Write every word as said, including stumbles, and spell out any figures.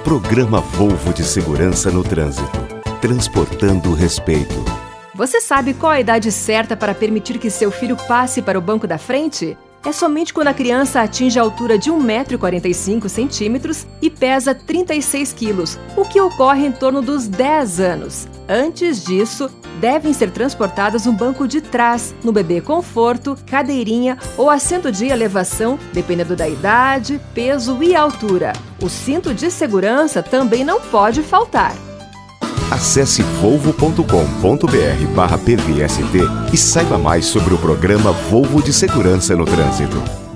Programa Volvo de Segurança no Trânsito. Transportando respeito. Você sabe qual a idade certa para permitir que seu filho passe para o banco da frente? É somente quando a criança atinge a altura de um metro e quarenta e cinco centímetros e pesa trinta e seis quilos, o que ocorre em torno dos dez anos. Antes disso, devem ser transportadas no banco de trás, no bebê conforto, cadeirinha ou assento de elevação, dependendo da idade, peso e altura. O cinto de segurança também não pode faltar. Acesse volvo ponto com ponto br barra P V S T e saiba mais sobre o programa Volvo de Segurança no Trânsito.